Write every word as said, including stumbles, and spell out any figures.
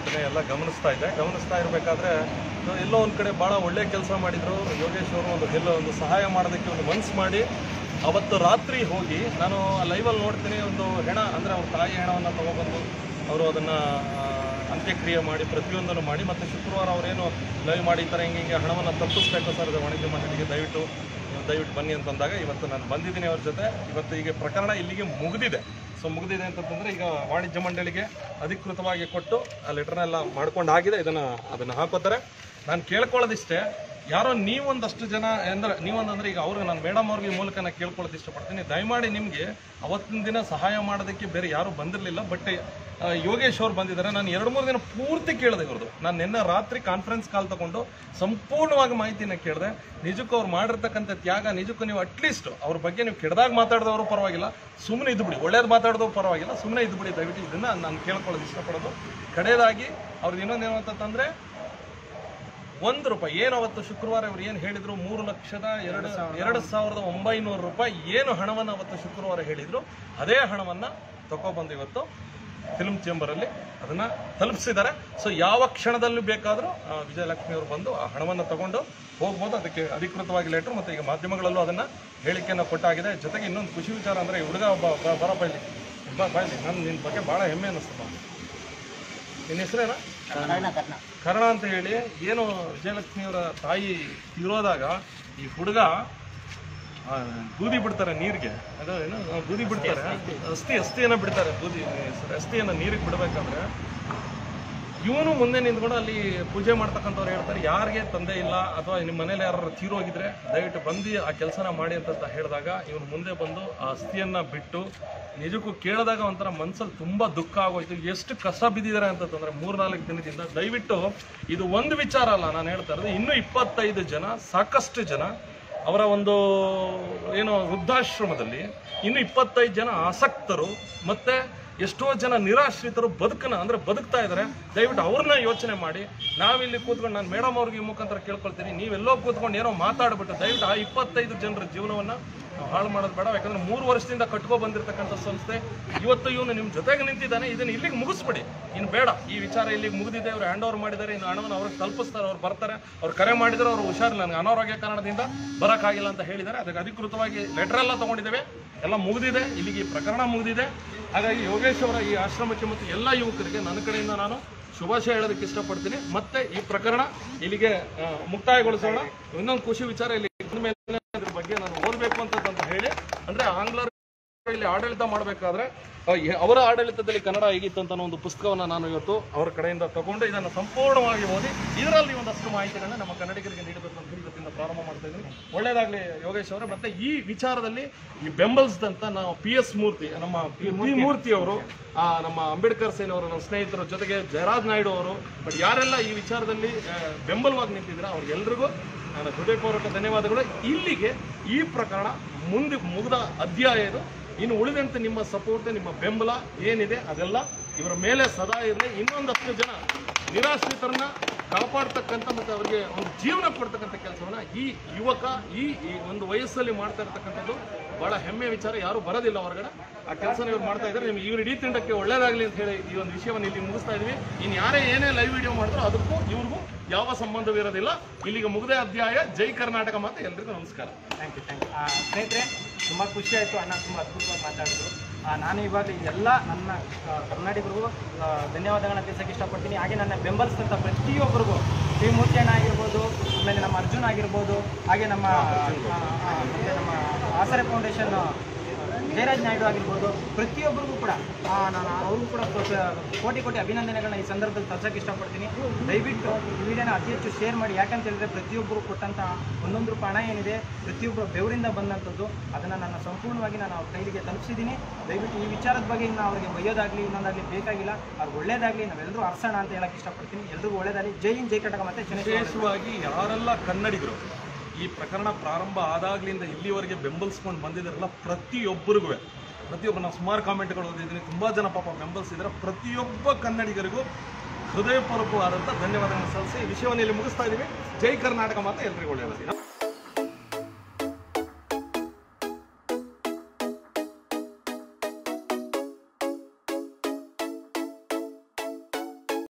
ಘಟನೆ ಎಲ್ಲ ಗಮನಿಸ್ತಾ ಇದ್ದೆ. ಗಮನಿಸ್ತಾ ಇರಬೇಕಾದ್ರೆ ಎಲ್ಲೋ ಒಂದು ಕಡೆ ಭಾಳ ಒಳ್ಳೆ ಕೆಲಸ ಮಾಡಿದರು ಯೋಗೇಶ್ ಅವರು. ಒಂದು ಎಲ್ಲೋ ಒಂದು ಸಹಾಯ ಮಾಡೋದಕ್ಕೆ ಒಂದು ಮನಸ್ಸು ಮಾಡಿ ಅವತ್ತು ರಾತ್ರಿ ಹೋಗಿ ನಾನು ಲೈವಲ್ಲಿ ನೋಡ್ತೀನಿ, ಒಂದು ಹೆಣ ಅಂದರೆ ಅವ್ರ ತಾಯಿ ಹೆಣವನ್ನು ತೊಗೊಬಂದು ಅವರು ಅದನ್ನು ಅಂತ್ಯಕ್ರಿಯೆ ಮಾಡಿ ಪ್ರತಿಯೊಂದನ್ನು ಮಾಡಿ ಮತ್ತು ಶುಕ್ರವಾರ ಅವರೇನು ಲೈವ್ ಮಾಡಿ ಈ ಥರ ಹಿಂಗೆ ಹಿಂಗೆ ಹಣವನ್ನು ತಪ್ಪಿಸ್ಬೇಕು ಸರ್ ಇದು ವಾಣಿಜ್ಯ ಮಂಡಳಿಗೆ, ದಯವಿಟ್ಟು ದಯವಿಟ್ಟು ಬನ್ನಿ ಅಂತಂದಾಗ ಇವತ್ತು ನಾನು ಬಂದಿದ್ದೀನಿ ಅವ್ರ ಜೊತೆ. ಇವತ್ತು ಈಗ ಪ್ರಕರಣ ಇಲ್ಲಿಗೆ ಮುಗಿದಿದೆ. ಸೊ ಮುಗಿದಿದೆ ಅಂತಂದರೆ ಈಗ ವಾಣಿಜ್ಯ ಮಂಡಳಿಗೆ ಅಧಿಕೃತವಾಗಿ ಕೊಟ್ಟು ಆ ಲೆಟರ್ನೆಲ್ಲ ಮಾಡ್ಕೊಂಡು ಆಗಿದೆ. ಇದನ್ನು ಅದನ್ನು ಹಾಕೋತಾರೆ. ನಾನು ಕೇಳ್ಕೊಳ್ಳೋದಿಷ್ಟೇ, ಯಾರೋ ನೀವೊಂದಷ್ಟು ಜನ ಅಂದರೆ ನೀವೊಂದಂದರೆ ಈಗ ಅವ್ರಿಗೆ ನಾನು ಮೇಡಮ್ ಅವ್ರಿಗೆ ಈ ಮೂಲಕ ನಾನು ಕೇಳ್ಕೊಳ್ಳೋದು ಇಷ್ಟಪಡ್ತೀನಿ, ದಯಮಾಡಿ ನಿಮಗೆ ಅವತ್ತಿನ ದಿನ ಸಹಾಯ ಮಾಡೋದಕ್ಕೆ ಬೇರೆ ಯಾರೂ ಬಂದಿರಲಿಲ್ಲ. ಬಟ್ ಯೋಗೇಶ್ ಅವ್ರು ಬಂದಿದ್ದಾರೆ. ನಾನು ಎರಡು ಮೂರು ದಿನ ಪೂರ್ತಿ ಕೇಳಿದೆ ಇವ್ರದ್ದು. ನಾನು ನಿನ್ನೆ ರಾತ್ರಿ ಕಾನ್ಫರೆನ್ಸ್ ಕಾಲ್ ತಗೊಂಡು ಸಂಪೂರ್ಣವಾಗಿ ಮಾಹಿತಿನ ಕೇಳಿದೆ. ನಿಜಕ್ಕೂ ಅವ್ರು ಮಾಡಿರ್ತಕ್ಕಂಥ ತ್ಯಾಗ, ನಿಜಕ್ಕೂ ನೀವು ಅಟ್ಲೀಸ್ಟ್ ಅವ್ರ ಬಗ್ಗೆ ನೀವು ಕೆಡ್ದಾಗ ಮಾತಾಡಿದವರು ಪರವಾಗಿಲ್ಲ, ಸುಮ್ಮನೆ ಇದ್ದುಬಿಡಿ, ಒಳ್ಳೇದು ಮಾತಾಡಿದವರು ಪರವಾಗಿಲ್ಲ, ಸುಮ್ಮನೆ ಇದ್ದುಬಿಡಿ ದಯವಿಟ್ಟು. ಇದನ್ನು ನಾನು ಕೇಳ್ಕೊಳ್ಳೋದು ಇಷ್ಟಪಡೋದು. ಕಡೆಯದಾಗಿ ಅವ್ರದ್ದು ಇನ್ನೊಂದೇನು ಅಂತಂದರೆ, ಒಂದು ರೂಪಾಯಿ ಏನು ಅವತ್ತು ಶುಕ್ರವಾರ ಇವ್ರು ಏನು ಹೇಳಿದ್ರು, ಮೂರು ಲಕ್ಷದ ಎರಡು ಎರಡು ಸಾವಿರದ ಒಂಬೈನೂರು ರೂಪಾಯಿ ಏನು ಹಣವನ್ನು ಅವತ್ತು ಶುಕ್ರವಾರ ಹೇಳಿದ್ರು, ಅದೇ ಹಣವನ್ನು ತಗೊಬಂದು ಇವತ್ತು ಫಿಲ್ಮ್ ಚೇಂಬರಲ್ಲಿ ಅದನ್ನು ತಲುಪಿಸಿದ್ದಾರೆ. ಸೊ ಯಾವ ಕ್ಷಣದಲ್ಲೂ ಬೇಕಾದರೂ ವಿಜಯಲಕ್ಷ್ಮಿ ಅವರು ಬಂದು ಆ ಹಣವನ್ನು ತಗೊಂಡು ಹೋಗ್ಬೋದು. ಅದಕ್ಕೆ ಅಧಿಕೃತವಾಗಿ ಲೆಟ್ರು ಮತ್ತು ಈಗ ಮಾಧ್ಯಮಗಳಲ್ಲೂ ಅದನ್ನು ಹೇಳಿಕೆಯನ್ನು ಕೊಟ್ಟಾಗಿದೆ. ಜೊತೆಗೆ ಇನ್ನೊಂದು ಖುಷಿ ವಿಚಾರ ಅಂದರೆ, ಹುಡುಗ ಒಬ್ಬ ಬರಪ್ಪ ಇಲ್ಲಿ ಬಾ ಬಾಯಲ್ಲಿ, ನಾನು ನಿನ್ನ ಬಗ್ಗೆ ಭಾಳ ಹೆಮ್ಮೆ ಅನ್ನಿಸ್ತಪ್ಪ. ನಿನ್ನ ಹೆಸರೇನ? ಕರ್ಣ ಅಂತ ಹೇಳಿ. ಏನು ವಿಜಯಲಕ್ಷ್ಮಿಯವರ ತಾಯಿ ಇರೋದಾಗ ಈ ಹುಡುಗ ಬೂದಿ ಬಿಡ್ತಾರೆ ನೀರಿಗೆ, ಅದು ಏನು ಬೂದಿ ಬಿಡ್ತಾರೆ, ಅಸ್ಥಿ ಅಸ್ಥಿಯನ್ನು ಬಿಡ್ತಾರೆ, ಬೂದಿ ಅಸ್ಥಿಯನ್ನು ನೀರಿಗೆ ಬಿಡಬೇಕಾದ್ರೆ ಇವನು ಮುಂದೆ ನಿಂತ್ಕೊಂಡು ಅಲ್ಲಿ ಪೂಜೆ ಮಾಡ್ತಕ್ಕಂಥವ್ರು ಹೇಳ್ತಾರೆ, ಯಾರಿಗೆ ತಂದೆ ಇಲ್ಲ ಅಥವಾ ನಿಮ್ಮ ಮನೇಲಿ ಯಾರು ತೀರೋಗಿದ್ರೆ ದಯವಿಟ್ಟು ಬಂದು ಆ ಕೆಲಸನ ಮಾಡಿ ಅಂತ ಹೇಳಿದಾಗ ಇವನು ಮುಂದೆ ಬಂದು ಆ ಅಸ್ಥಿಯನ್ನು ಬಿಟ್ಟು, ನಿಜಕ್ಕೂ ಕೇಳಿದಾಗ ಒಂಥರ ಮನಸ್ಸಲ್ಲಿ ತುಂಬ ದುಃಖ ಆಗೋಯ್ತು. ಎಷ್ಟು ಕಷ್ಟ ಬಿದ್ದಿದ್ದಾರೆ ಅಂತಂದರೆ ಮೂರ್ನಾಲ್ಕು ದಿನದಿಂದ. ದಯವಿಟ್ಟು ಇದು ಒಂದು ವಿಚಾರ ಅಲ್ಲ ನಾನು ಹೇಳ್ತಾ ಇರೋದು, ಇನ್ನೂ ಇಪ್ಪತ್ತೈದು ಜನ ಸಾಕಷ್ಟು ಜನ ಅವರ ಒಂದು ಏನು ವೃದ್ಧಾಶ್ರಮದಲ್ಲಿ ಇನ್ನು ಇಪ್ಪತ್ತೈದು ಜನ ಆಸಕ್ತರು ಮತ್ತು ಎಷ್ಟೋ ಜನ ನಿರಾಶ್ರಿತರು ಬದುಕನ್ನ ಅಂದರೆ ಬದುಕ್ತಾ ಇದ್ದಾರೆ. ದಯವಿಟ್ಟು ಅವ್ರನ್ನ ಯೋಚನೆ ಮಾಡಿ. ನಾವಿಲ್ಲಿ ಕೂತ್ಕೊಂಡು ನಾನು ಮೇಡಮ್ ಅವ್ರಿಗೆ ಈ ಮುಖಾಂತರ ಕೇಳ್ಕೊಳ್ತೀನಿ, ನೀವೆಲ್ಲೋ ಕೂತ್ಕೊಂಡು ಏನೋ ಮಾತಾಡ್ಬಿಟ್ಟು ದಯವಿಟ್ಟು ಆ ಇಪ್ಪತ್ತೈದು ಜನರ ಜೀವನವನ್ನು ಹಾಳು ಮಾಡೋದು ಬೇಡ. ಯಾಕಂದರೆ ಮೂರು ವರ್ಷದಿಂದ ಕಟ್ಕೊ ಬಂದಿರತಕ್ಕಂಥ ಸಂಸ್ಥೆ ಇವತ್ತು ಇವನು ನಿಮ್ಮ ಜೊತೆಗೆ ನಿಂತಿದ್ದಾನೆ. ಇದನ್ನು ಇಲ್ಲಿಗೆ ಮುಗಿಸ್ಬಿಡಿ, ಇನ್ನು ಬೇಡ. ಈ ವಿಚಾರ ಇಲ್ಲಿಗೆ ಮುಗಿದಿದೆ. ಅವ್ರು ಹ್ಯಾಂಡ್ ಓವರ್ ಮಾಡಿದ್ದಾರೆ. ಇನ್ನು ಹಣವನ್ನು ಅವ್ರಿಗೆ ತಲುಪಿಸ್ತಾರೆ. ಅವ್ರು ಬರ್ತಾರೆ. ಅವ್ರು ಕರೆ ಮಾಡಿದರೆ ಅವರು ಹುಷಾರಿಲ್ಲ, ನನಗೆ ಅನಾರೋಗ್ಯ ಕಾರಣದಿಂದ ಬರೋಕ್ಕಾಗಿಲ್ಲ ಅಂತ ಹೇಳಿದ್ದಾರೆ. ಅದಕ್ಕೆ ಅಧಿಕೃತವಾಗಿ ಲೆಟ್ರೆಲ್ಲ ತೊಗೊಂಡಿದ್ದೇವೆ, ಎಲ್ಲ ಮುಗಿದಿದೆ. ಇಲ್ಲಿಗೆ ಈ ಪ್ರಕರಣ ಮುಗಿದಿದೆ. ಹಾಗಾಗಿ ಯೋಗೇಶ್ ಅವರ ಈ ಆಶ್ರಮಕ್ಕೆ ಮತ್ತು ಎಲ್ಲ ಯುವಕರಿಗೆ ನನ್ನ ಕಡೆಯಿಂದ ನಾನು ಶುಭಾಶಯ ಹೇಳೋದಕ್ಕೆ ಇಷ್ಟಪಡ್ತೀನಿ. ಮತ್ತೆ ಈ ಪ್ರಕರಣ ಇಲ್ಲಿಗೆ ಮುಕ್ತಾಯಗೊಳಿಸೋಣ. ಇನ್ನೊಂದು ಖುಷಿ ವಿಚಾರ, ಇಲ್ಲಿ ಮೇಲೆ ಅದ್ರ ಬಗ್ಗೆ ನಾನು ಓದಬೇಕು ಅಂತಂತ ಹೇಳಿ, ಅಂದರೆ ಆಂಗ್ಲರು ಇಲ್ಲಿ ಆಡಳಿತ ಮಾಡಬೇಕಾದ್ರೆ ಅವರ ಆಡಳಿತದಲ್ಲಿ ಕನ್ನಡ ಹೇಗಿತ್ತು ಅಂತ ಒಂದು ಪುಸ್ತಕವನ್ನು ನಾನು ಇವತ್ತು ಅವರ ಕಡೆಯಿಂದ ತಗೊಂಡು ಇದನ್ನು ಸಂಪೂರ್ಣವಾಗಿ ಓದಿ ಇದರಲ್ಲಿ ಒಂದಷ್ಟು ಮಾಹಿತಿಗಳನ್ನ ನಮ್ಮ ಕನ್ನಡಿಗರಿಗೆ ನೀಡಬೇಕು ಅಂತ ಇವತ್ತಿಂದ ಪ್ರಾರಂಭ ಮಾಡ್ತಾ ಇದ್ದೀನಿ. ಒಳ್ಳೆಯದಾಗಲಿ ಯೋಗೇಶ್ ಅವರೇ. ಮತ್ತೆ ಈ ವಿಚಾರದಲ್ಲಿ ಈ ಬೆಂಬಲಿಸಿದಂಥ ನಾವು ಪಿ ಎಸ್ ಮೂರ್ತಿ, ನಮ್ಮ ಪಿ ಮೂರ್ತಿ ಅವರು, ನಮ್ಮ ಅಂಬೇಡ್ಕರ್ ಸೇನ್ ಅವರು, ನಮ್ಮ ಸ್ನೇಹಿತರ ಜೊತೆಗೆ ಜಯರಾಜ್ ನಾಯ್ಡು ಅವರು, ಬಟ್ ಯಾರೆಲ್ಲ ಈ ವಿಚಾರದಲ್ಲಿ ಬೆಂಬಲವಾಗಿ ನಿಂತಿದ್ದೀರಾ ಅವ್ರಿಗೆಲ್ರಿಗೂ ನನ್ನ ಹೃದಯಪೂರ್ವಕ ಧನ್ಯವಾದಗಳು. ಇಲ್ಲಿಗೆ ಈ ಪ್ರಕರಣ ಮುಂದೆ ಮುಗಿದ ಅಧ್ಯಾಯ ಇದು. ಇನ್ನು ಉಳಿದಂತೆ ನಿಮ್ಮ ಸಪೋರ್ಟ್, ನಿಮ್ಮ ಬೆಂಬಲ ಏನಿದೆ ಅದೆಲ್ಲ ಇವರ ಮೇಲೆ ಸದಾ ಇರಲಿ. ಇನ್ನೊಂದಷ್ಟು ಜನ ನಿರಾಶ್ರಿತರನ್ನ ಕಾಪಾಡ್ತಕ್ಕಂಥ ಮತ್ತು ಅವರಿಗೆ ಒಂದು ಜೀವನ ಕೊಡ್ತಕ್ಕಂಥ ಕೆಲಸವನ್ನ ಈ ಯುವಕ ಈ ಒಂದು ವಯಸ್ಸಲ್ಲಿ ಮಾಡ್ತಾ ಇರ್ತಕ್ಕಂಥದ್ದು ಬಹಳ ಹೆಮ್ಮೆ ವಿಚಾರ. ಯಾರು ಬರೋದಿಲ್ಲ ಹೊರಗಡೆ, ಆ ಕೆಲಸನ ಇವ್ರು ಮಾಡ್ತಾ ಇದ್ದಾರೆ. ನಿಮ್ಗೆ ಇವ್ರ ಇಡೀ ತಂಡಕ್ಕೆ ಒಳ್ಳೇದಾಗಲಿ ಅಂತ ಹೇಳಿ ಈ ಒಂದು ವಿಷಯವನ್ನು ಇಲ್ಲಿ ಮುಗಿಸ್ತಾ ಇದ್ವಿ. ಇನ್ನು ಯಾರೇ ಏನೇ ಲೈವ್ ವಿಡಿಯೋ ಮಾಡಿದ್ರು ಅದಕ್ಕೂ ಇವ್ರಿಗೂ ಯಾವ ಸಂಬಂಧವಿರೋದಿಲ್ಲ. ಇಲ್ಲಿಗೆ ಮುಗಿದೇ ಅಧ್ಯಾಯ. ಜೈ ಕರ್ನಾಟಕ ಮಾತು. ಎಲ್ರಿಗೂ ನಮಸ್ಕಾರ. ಥ್ಯಾಂಕ್ ಯು ಥ್ಯಾಂಕ್ ಯು ಸ್ನೇಹಿತರೆ, ತುಂಬ ಖುಷಿ ಆಯಿತು. ಅಣ್ಣ ತುಂಬ ಅದ್ಭುತವಾಗಿ ಮಾತಾಡಿದ್ರು. ನಾನು ಇವಾಗ ಎಲ್ಲ ನನ್ನ ಕನ್ನಡಿಗರಿಗೂ ಧನ್ಯವಾದಗಳನ್ನ ತಿಳಿಸೋಕ್ಕೆ ಇಷ್ಟಪಡ್ತೀನಿ. ಹಾಗೆ ನನ್ನ ಬೆಂಬಲಿಸಿದಂಥ ಪ್ರತಿಯೊಬ್ಬರಿಗೂ, ಪಿ ಮೂರ್ತಿ ಅಣ್ಣ ಆಗಿರ್ಬೋದು, ಆಮೇಲೆ ನಮ್ಮ ಅರ್ಜುನ್ ಆಗಿರ್ಬೋದು, ಹಾಗೆ ನಮ್ಮ ಮತ್ತು ನಮ್ಮ ಆಸರೆ ಫೌಂಡೇಶನ್ ಜಯರಾಜ್ ನಾಯ್ಡು ಆಗಿರ್ಬೋದು, ಪ್ರತಿಯೊಬ್ಬರಿಗೂ ಕೂಡ ನಾನು ಅವ್ರಿಗೂ ಕೂಡ ಕೋಟಿ ಕೋಟಿ ಅಭಿನಂದನೆಗಳನ್ನ ಈ ಸಂದರ್ಭದಲ್ಲಿ ತಲುಪೋಕ್ಕೆ ಇಷ್ಟಪಡ್ತೀನಿ. ದಯವಿಟ್ಟು ಈ ವಿಡಿಯೋನ ಅತಿ ಹೆಚ್ಚು ಶೇರ್ ಮಾಡಿ. ಯಾಕಂತ ಹೇಳಿದ್ರೆ ಪ್ರತಿಯೊಬ್ಬರು ಕೊಟ್ಟಂಥ ಒಂದೊಂದು ರೂಪಾಯಿ ಹಣ ಏನಿದೆ ಪ್ರತಿಯೊಬ್ಬರು ಬೆವರಿಂದ ಬಂದಂಥದ್ದು, ಅದನ್ನು ನಾನು ಸಂಪೂರ್ಣವಾಗಿ ನಾನು ಅವ್ರ ಕೈಲಿಗೆ ತಲುಪಿಸಿದ್ದೀನಿ. ದಯವಿಟ್ಟು ಈ ವಿಚಾರದ ಬಗ್ಗೆ ಇನ್ನು ಅವರಿಗೆ ಬೈಯೋದಾಗಲಿ ಇನ್ನೊಂದಾಗಲಿ ಬೇಕಾಗಿಲ್ಲ. ಅವ್ರಿಗೆ ಒಳ್ಳೇದಾಗಲಿ, ನಾವೆಲ್ಲರೂ ಅರ್ಸೋಣ ಅಂತ ಹೇಳಕ್ಕೆ ಇಷ್ಟಪಡ್ತೀನಿ. ಎಲ್ರಿಗೂ ಒಳ್ಳೇದಾಗಲಿ. ಜೈ ಹಿಂದ್, ಜೈ ಕರ್ನಾಟಕ. ಮತ್ತೆ ವಿಶೇಷವಾಗಿ ಯಾರೆಲ್ಲ ಕನ್ನಡಿಗರು ಈ ಪ್ರಕರಣ ಪ್ರಾರಂಭ ಆದಾಗ್ಲಿಂದ ಇಲ್ಲಿವರೆಗೆ ಬೆಂಬಲಿಸ್ಕೊಂಡು ಬಂದಿದ್ದಾರಲ್ಲ ಪ್ರತಿಯೊಬ್ಬರಿಗೂ, ಪ್ರತಿಯೊಬ್ಬರು ನಾವು ಸುಮಾರು ಕಾಮೆಂಟ್ಗಳು ಓದಿದ್ದೀನಿ, ತುಂಬ ಜನ ಪಾಪ ಬೆಂಬಲಿಸಿದ್ದಾರೆ. ಪ್ರತಿಯೊಬ್ಬ ಕನ್ನಡಿಗರಿಗೂ ಹೃದಯಪೂರ್ವಕವಾದಂಥ ಧನ್ಯವಾದಗಳನ್ನು ಸಲ್ಲಿಸಿ ವಿಷಯವನ್ನು ಇಲ್ಲಿ ಮುಗಿಸ್ತಾ ಇದ್ದೀವಿ. ಜೈ ಕರ್ನಾಟಕ ಮಾತು. ಎಲ್ರಿಗೂ ಒಳ್ಳೆಯದಾಗಲಿ.